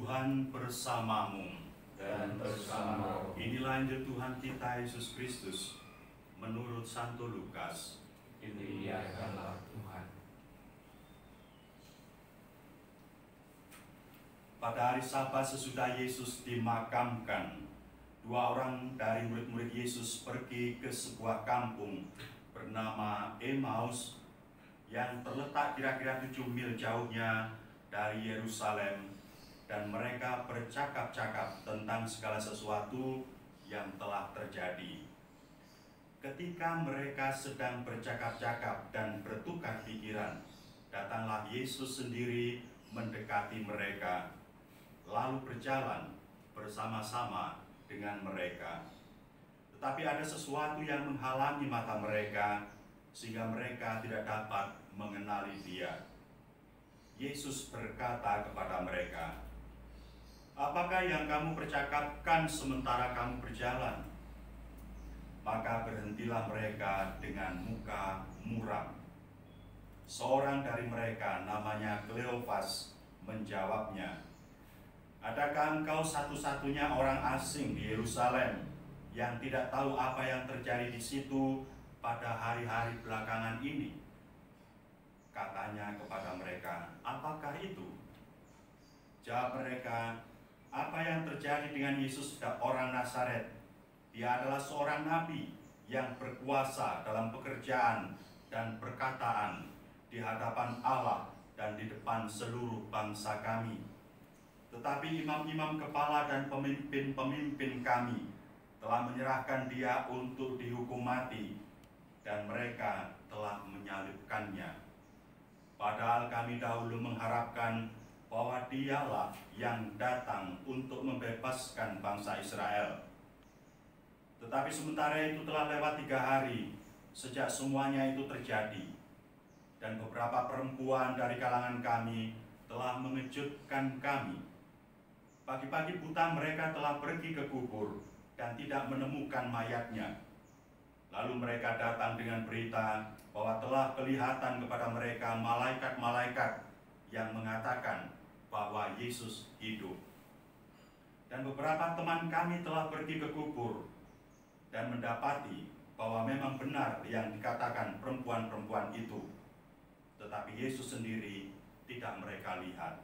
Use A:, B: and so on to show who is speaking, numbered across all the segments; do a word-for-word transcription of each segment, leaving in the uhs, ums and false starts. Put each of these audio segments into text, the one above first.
A: Tuhan bersamamu.
B: Dan bersamamu.
A: Inilah Injil Tuhan kita Yesus Kristus menurut Santo Lukas.
B: Dimuliakanlah Tuhan.
A: Pada hari Sabat sesudah Yesus dimakamkan, dua orang dari murid-murid Yesus pergi ke sebuah kampung bernama Emmaus yang terletak kira-kira tujuh mil jauhnya dari Yerusalem, dan mereka bercakap-cakap tentang segala sesuatu yang telah terjadi. Ketika mereka sedang bercakap-cakap dan bertukar pikiran, datanglah Yesus sendiri mendekati mereka, lalu berjalan bersama-sama dengan mereka. Tetapi ada sesuatu yang menghalangi mata mereka, sehingga mereka tidak dapat mengenali Dia. Yesus berkata kepada mereka, "Apakah yang kamu percakapkan sementara kamu berjalan?" Maka berhentilah mereka dengan muka muram. Seorang dari mereka, namanya Kleopas, menjawabnya, "Adakah engkau satu-satunya orang asing di Yerusalem yang tidak tahu apa yang terjadi di situ pada hari-hari belakangan ini?" Katanya kepada mereka, "Apakah itu?" Jawab mereka, "Apa yang terjadi dengan Yesus orang Nazaret? Dia adalah seorang nabi yang berkuasa dalam pekerjaan dan perkataan di hadapan Allah dan di depan seluruh bangsa kami. Tetapi imam-imam kepala dan pemimpin-pemimpin kami telah menyerahkan Dia untuk dihukum mati, dan mereka telah menyalibkannya. Padahal kami dahulu mengharapkan bahwa Dialah yang datang untuk membebaskan bangsa Israel. Tetapi sementara itu telah lewat tiga hari sejak semuanya itu terjadi, dan beberapa perempuan dari kalangan kami telah mengejutkan kami. Pagi-pagi buta mereka telah pergi ke kubur dan tidak menemukan mayatnya. Lalu mereka datang dengan berita bahwa telah kelihatan kepada mereka malaikat-malaikat yang mengatakan bahwa Yesus hidup. Dan beberapa teman kami telah pergi ke kubur dan mendapati bahwa memang benar yang dikatakan perempuan-perempuan itu, tetapi Yesus sendiri tidak mereka lihat."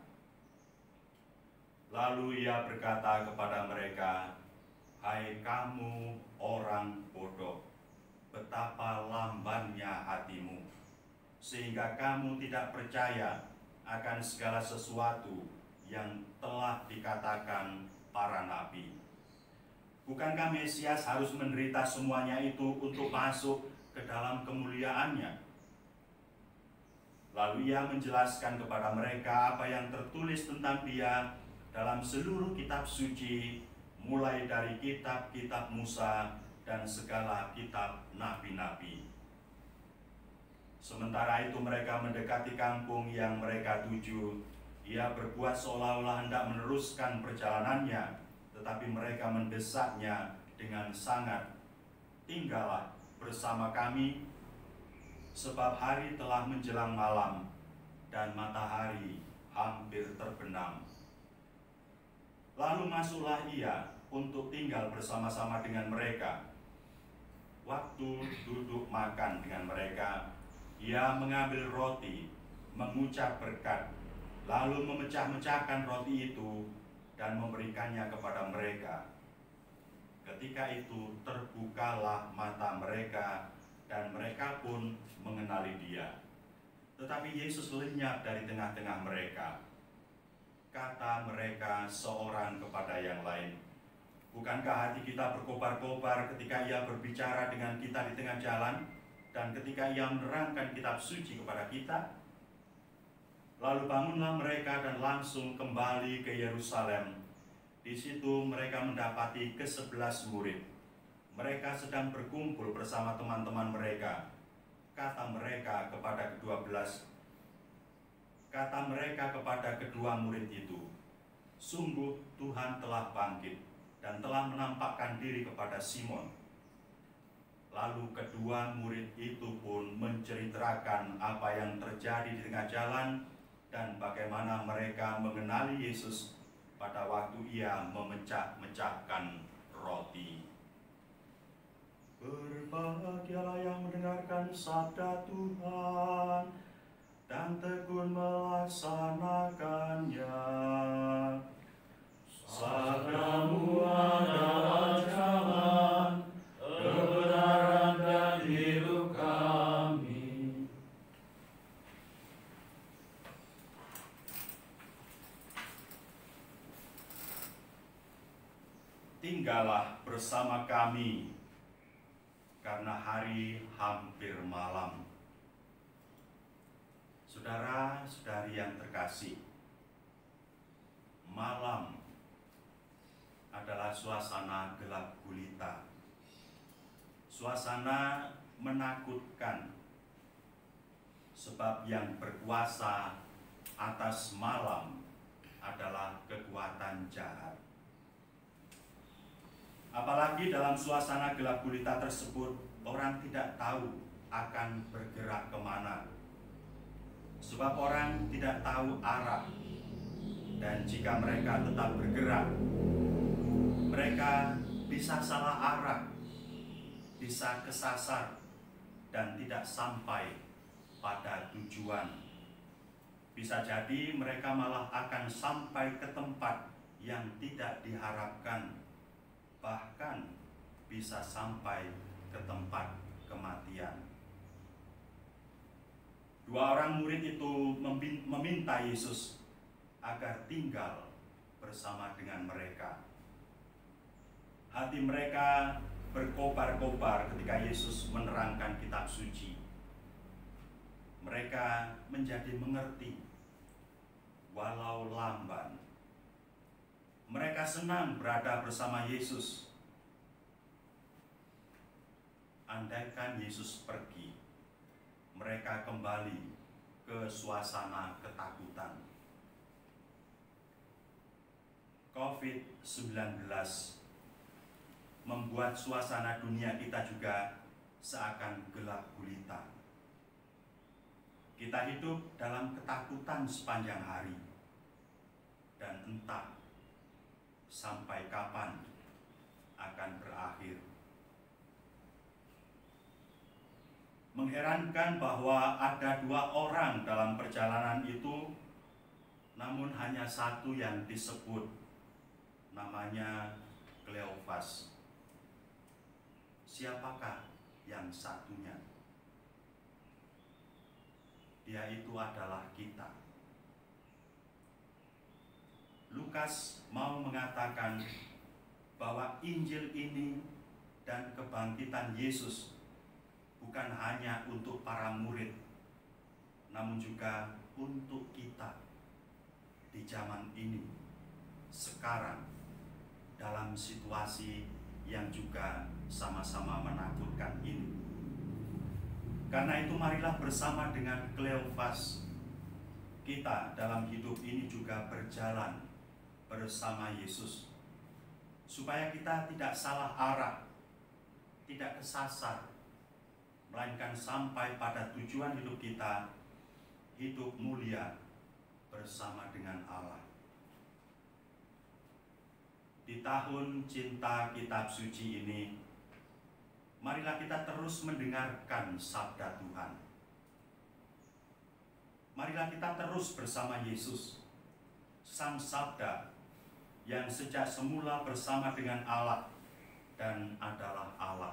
A: Lalu Ia berkata kepada mereka, "Hai kamu orang bodoh, betapa lambannya hatimu, sehingga kamu tidak percaya akan segala sesuatu yang telah dikatakan para nabi. Bukankah Mesias harus menderita semuanya itu untuk masuk ke dalam kemuliaannya?" Lalu Ia menjelaskan kepada mereka apa yang tertulis tentang Dia dalam seluruh kitab suci, mulai dari kitab-kitab Musa dan segala kitab nabi-nabi. Sementara itu mereka mendekati kampung yang mereka tuju. Ia berbuat seolah-olah hendak meneruskan perjalanannya, tetapi mereka mendesaknya dengan sangat, "Tinggallah bersama kami, sebab hari telah menjelang malam dan matahari hampir terbenam." Lalu masuklah Ia untuk tinggal bersama-sama dengan mereka. Waktu duduk makan dengan mereka, Ia mengambil roti, mengucap berkat, lalu memecah-mecahkan roti itu dan memberikannya kepada mereka. Ketika itu terbukalah mata mereka, dan mereka pun mengenali Dia. Tetapi Yesus lenyap dari tengah-tengah mereka. Kata mereka seorang kepada yang lain, "Bukankah hati kita berkobar-kobar ketika Ia berbicara dengan kita di tengah jalan, dan ketika Ia menerangkan kitab suci kepada kita?" Lalu bangunlah mereka dan langsung kembali ke Yerusalem. Di situ mereka mendapati kesebelas murid. Mereka sedang berkumpul bersama teman-teman mereka. Kata mereka kepada kedua belas, kata mereka kepada kedua murid itu, "Sungguh Tuhan telah bangkit dan telah menampakkan diri kepada Simon." Lalu kedua murid itu pun menceritakan apa yang terjadi di tengah jalan dan bagaimana mereka mengenali Yesus pada waktu ia memecah-mecahkan roti. Berbahagialah yang mendengarkan sabda Tuhan dan tekun melaksanakannya.
B: Sabdamu adalah jalan, kebenaran dan hidup kami.
A: Tinggallah bersama kami, karena hari hampir malam. Saudara-saudari yang terkasih, malam adalah suasana gelap gulita, suasana menakutkan, sebab yang berkuasa atas malam adalah kekuatan jahat. Apalagi dalam suasana gelap gulita tersebut, orang tidak tahu akan bergerak kemana, sebab orang tidak tahu arah, dan jika mereka tetap bergerak, mereka bisa salah arah, bisa kesasar, dan tidak sampai pada tujuan. Bisa jadi mereka malah akan sampai ke tempat yang tidak diharapkan, bahkan bisa sampai ke tempat kematian. Dua orang murid itu meminta Yesus agar tinggal bersama dengan mereka. Hati mereka berkobar-kobar ketika Yesus menerangkan kitab suci. Mereka menjadi mengerti, walau lamban. Mereka senang berada bersama Yesus. Andaikan Yesus pergi, mereka kembali ke suasana ketakutan. covid sembilan belas membuat suasana dunia kita juga seakan gelap gulita. Kita hidup dalam ketakutan sepanjang hari, dan entah sampai kapan akan berakhir. Mengherankan bahwa ada dua orang dalam perjalanan itu, namun hanya satu yang disebut, namanya Kleofas. Siapakah yang satunya? Dia itu adalah kita. Lukas mau mengatakan bahwa Injil ini dan kebangkitan Yesus bukan hanya untuk para murid, namun juga untuk kita di zaman ini, sekarang, dalam situasi yang juga sama-sama menakutkan ini. Karena itu marilah bersama dengan Kleofas, kita dalam hidup ini juga berjalan bersama Yesus, supaya kita tidak salah arah, tidak kesasar, melainkan sampai pada tujuan hidup kita, hidup mulia bersama dengan Allah. Di tahun cinta kitab suci ini, marilah kita terus mendengarkan sabda Tuhan. Marilah kita terus bersama Yesus, Sang Sabda yang sejak semula bersama dengan Allah dan adalah Allah.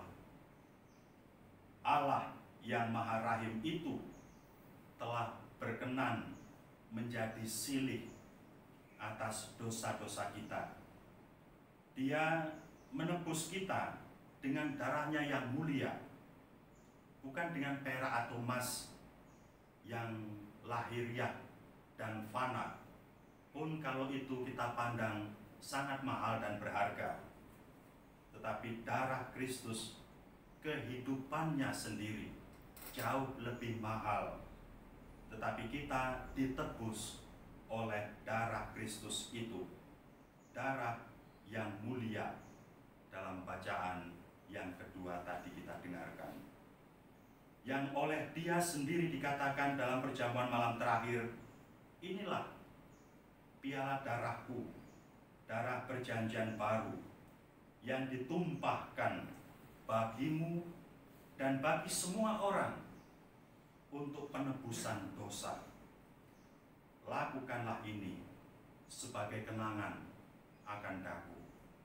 A: Allah yang Maha Rahim itu telah berkenan menjadi silih atas dosa-dosa kita. Dia menebus kita dengan darahnya yang mulia, bukan dengan perak atau emas yang lahiriah dan fana, pun kalau itu kita pandang sangat mahal dan berharga. Tetapi darah Kristus, kehidupannya sendiri jauh lebih mahal, tetapi kita ditebus oleh darah Kristus itu, darah yang mulia. Dalam bacaan yang kedua tadi kita dengarkan, yang oleh Dia sendiri dikatakan dalam perjamuan malam terakhir, inilah piala darahku darah perjanjian baru yang ditumpahkan bagimu dan bagi semua orang untuk penebusan dosa. Lakukanlah ini sebagai kenangan akan daku,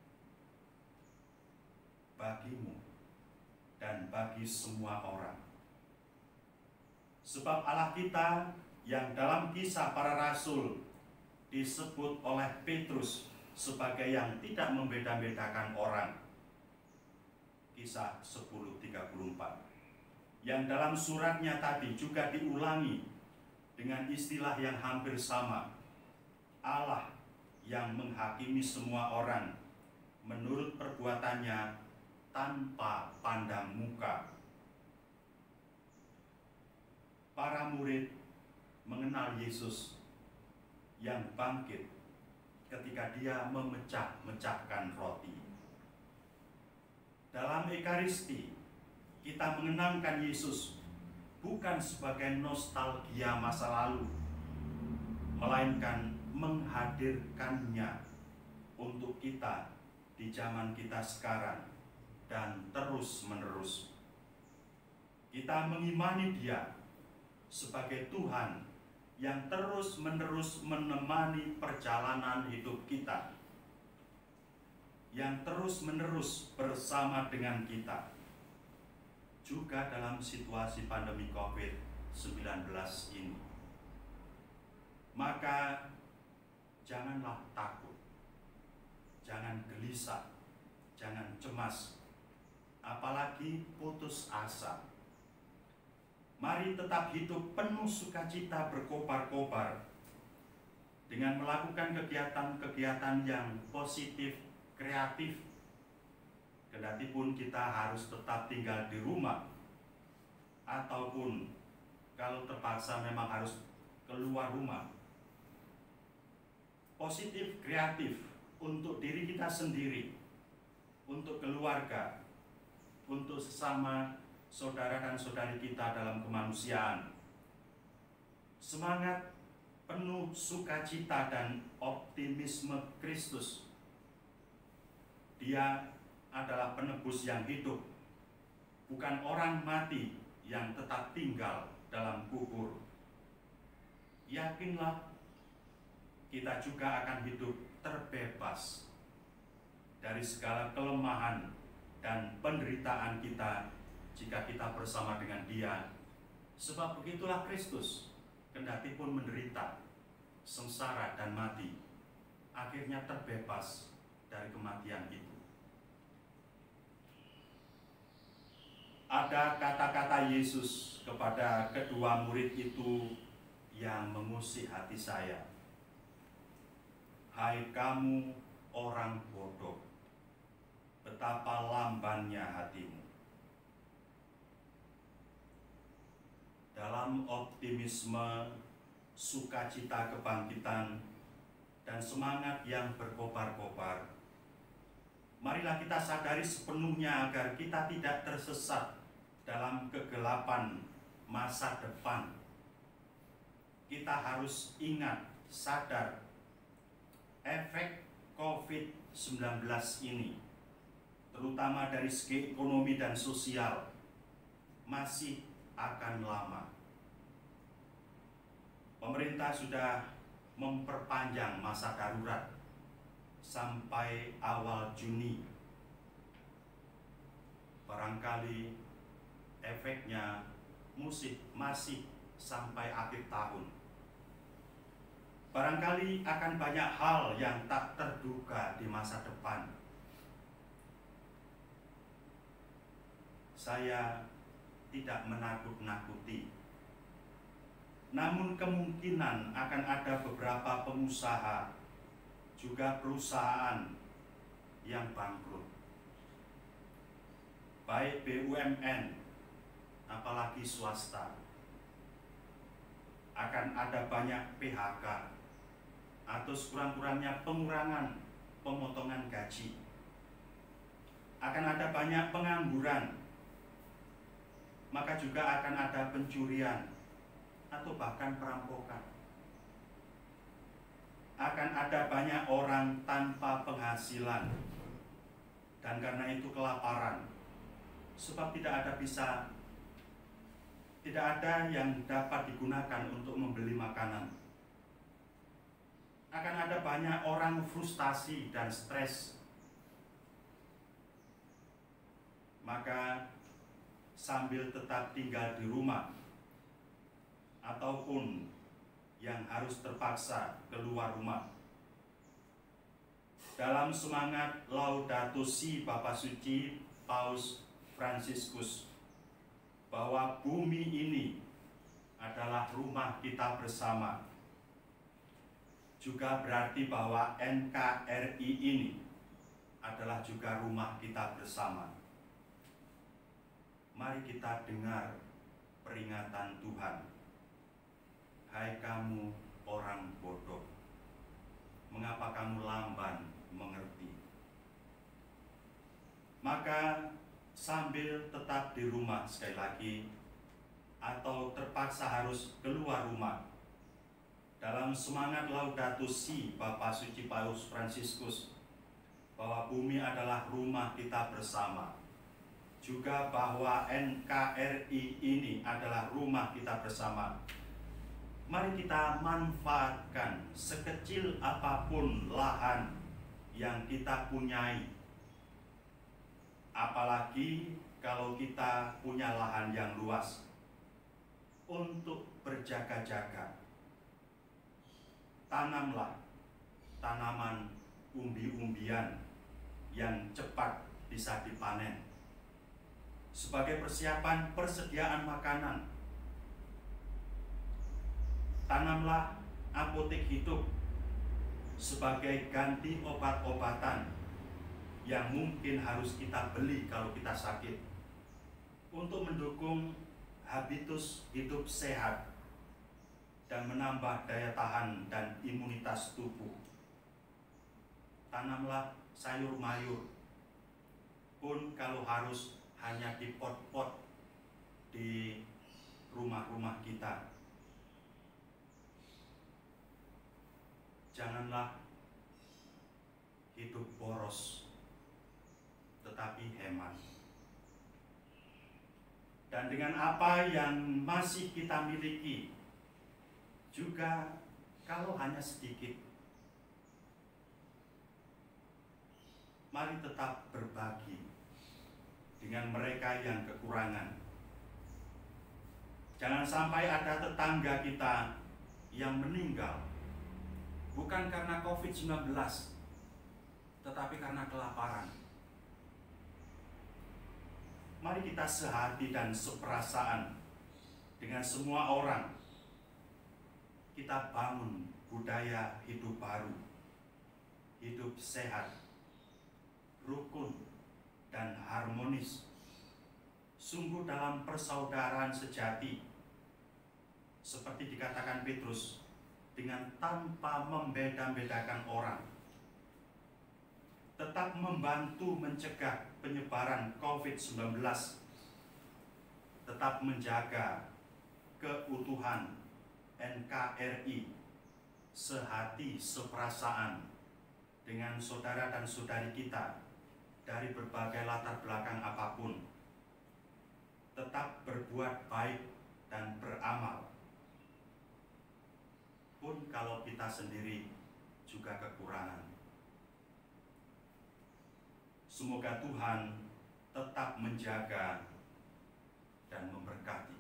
A: bagimu dan bagi semua orang. Sebab Allah kita yang dalam Kisah Para Rasul disebut oleh Petrus sebagai yang tidak membeda-bedakan orang, Kisah sepuluh tiga puluh empat, yang dalam suratnya tadi juga diulangi dengan istilah yang hampir sama, Allah yang menghakimi semua orang menurut perbuatannya tanpa pandang muka. Para murid mengenal Yesus yang bangkit ketika dia memecah-mecahkan roti. Dalam Ekaristi, kita mengenangkan Yesus bukan sebagai nostalgia masa lalu, melainkan menghadirkannya untuk kita di zaman kita sekarang dan terus-menerus. Kita mengimani Dia sebagai Tuhan yang terus-menerus menemani perjalanan hidup kita, yang terus-menerus bersama dengan kita, juga dalam situasi pandemi covid sembilan belas ini. Maka janganlah takut, jangan gelisah, jangan cemas, apalagi putus asa. Mari tetap hidup penuh sukacita berkobar-kobar dengan melakukan kegiatan-kegiatan yang positif, kreatif. Kendati pun kita harus tetap tinggal di rumah, ataupun kalau terpaksa memang harus keluar rumah. Positif, kreatif untuk diri kita sendiri, untuk keluarga, untuk sesama saudara dan saudari kita dalam kemanusiaan. Semangat penuh sukacita dan optimisme Kristus. Dia adalah penebus yang hidup, bukan orang mati yang tetap tinggal dalam kubur. Yakinlah, kita juga akan hidup terbebas dari segala kelemahan dan penderitaan kita jika kita bersama dengan Dia. Sebab begitulah Kristus, kendati pun menderita, sengsara dan mati, akhirnya terbebas dari kematian itu. Ada kata-kata Yesus kepada kedua murid itu yang mengusik hati saya. Hai kamu orang bodoh, betapa lambannya hatimu. Dalam optimisme, sukacita kebangkitan, dan semangat yang berkobar-kobar, marilah kita sadari sepenuhnya agar kita tidak tersesat dalam kegelapan masa depan. Kita harus ingat, sadar, efek covid sembilan belas ini, terutama dari segi ekonomi dan sosial, masih akan lama. Pemerintah sudah memperpanjang masa darurat sampai awal Juni. Barangkali efeknya musik masih sampai akhir tahun. Barangkali akan banyak hal yang tak terduga di masa depan. Saya tidak menakut-nakuti, namun kemungkinan akan ada beberapa pengusaha, juga perusahaan yang bangkrut, baik B U M N apalagi swasta. Akan ada banyak P H K atau sekurang-kurangnya pengurangan pemotongan gaji. Akan ada banyak pengangguran, maka juga akan ada pencurian atau bahkan perampokan. akan ada banyak orang tanpa penghasilan, dan karena itu kelaparan, sebab tidak ada bisa tidak ada yang dapat digunakan untuk membeli makanan. Akan ada banyak orang frustasi dan stres. Maka sambil tetap tinggal di rumah ataupun yang harus terpaksa keluar rumah, dalam semangat Laudato Si Bapa Suci Paus Fransiskus bahwa bumi ini adalah rumah kita bersama, juga berarti bahwa N K R I ini adalah juga rumah kita bersama. Mari kita dengar peringatan Tuhan. Hai kamu orang bodoh, mengapa kamu lamban mengerti? Maka sambil tetap di rumah, sekali lagi, atau terpaksa harus keluar rumah, dalam semangat Laudato Si Bapa Suci Paus Fransiskus bahwa bumi adalah rumah kita bersama, juga bahwa N K R I ini adalah rumah kita bersama. Mari kita manfaatkan sekecil apapun lahan yang kita punyai. Apalagi kalau kita punya lahan yang luas, untuk berjaga-jaga. Tanamlah tanaman umbi-umbian yang cepat bisa dipanen sebagai persiapan persediaan makanan. Tanamlah apotek hidup sebagai ganti obat-obatan yang mungkin harus kita beli kalau kita sakit, untuk mendukung habitus hidup sehat dan menambah daya tahan dan imunitas tubuh. Tanamlah sayur mayur, pun kalau harus hanya di pot-pot di rumah-rumah kita. Janganlah hidup boros, tetapi hemat. Dan dengan apa yang masih kita miliki, juga kalau hanya sedikit, mari tetap berbagi dengan mereka yang kekurangan. Jangan sampai ada tetangga kita yang meninggal bukan karena covid sembilan belas, tetapi karena kelaparan. Mari kita sehati dan seperasaan dengan semua orang. Kita bangun budaya hidup baru, hidup sehat, rukun, dan harmonis, sungguh dalam persaudaraan sejati, seperti dikatakan Petrus, dengan tanpa membeda-bedakan orang, tetap membantu mencegah penyebaran covid sembilan belas, tetap menjaga keutuhan N K R I, sehati seperasaan dengan saudara dan saudari kita dari berbagai latar belakang apapun, tetap berbuat baik dan beramal, pun kalau kita sendiri juga kekurangan. Semoga Tuhan tetap menjaga dan memberkati.